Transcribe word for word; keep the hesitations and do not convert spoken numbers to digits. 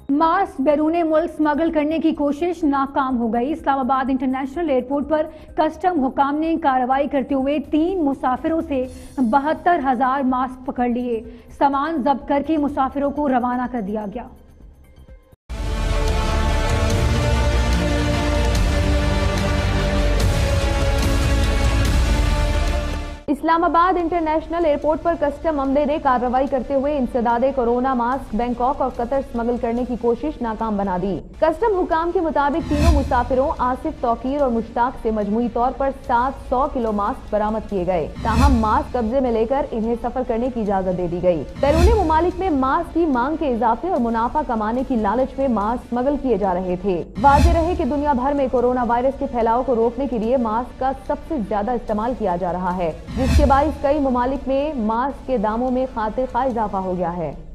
Mask बैरून मुल्क smuggle करने की कोशिश नाकाम हो गई। इस्लामाबाद इंटरनेशनल एयरपोर्ट पर कस्टम हुकाम ने कार्रवाई करते हुए तीन मुसाफिरों से बहत्तर हजार मास्क पकड़ लिए। सामान जब्त करके मुसाफिरों को रवाना कर दिया गया। इस्लामाबाद इंटरनेशनल एयरपोर्ट पर कस्टम अमले ने कार्रवाई करते हुए इंसदादे कोरोना मास्क बैंकॉक और कतर स्मगल करने की कोशिश नाकाम बना दी। कस्टम हुकाम के मुताबिक तीनों मुसाफिरों आसिफ, तौकीर और मुश्ताक से मजमूई तौर पर सात सौ किलो मास्क बरामद किए गए। ताहम मास्क कब्जे में लेकर इन्हें सफर करने की इजाजत दे दी गई। बैरूनी मुमालिक में मास्क की मांग के इजाफे और मुनाफा कमाने की लालच में मास्क स्मगल किए जा रहे थे। वाज़ेह रहे कि दुनिया भर में कोरोना वायरस के फैलाव को रोकने के लिए मास्क का सबसे ज्यादा इस्तेमाल किया जा रहा है, जिसके बाइस कई मुमालिक में मास्क के दामों में खातिर खा इजाफा हो गया है।